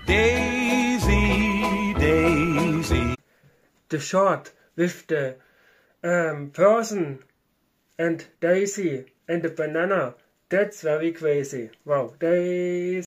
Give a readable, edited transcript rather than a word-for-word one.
Daisy, Daisy. The shot with the person and Daisy and the banana, that's very crazy. Wow, Daisy.